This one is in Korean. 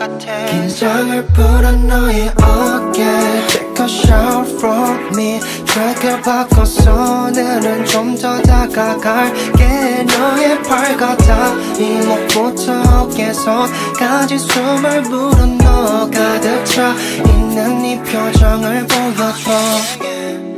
같아. 긴장을 풀어 너의 어깨 Take a shot from me 트랙을 바꿔서 오늘은 좀 더 다가갈게. 너의 팔같아 이목부터 어깨선까지 숨을 불어 넣어 가득 차 있는 네 표정을 보여줘.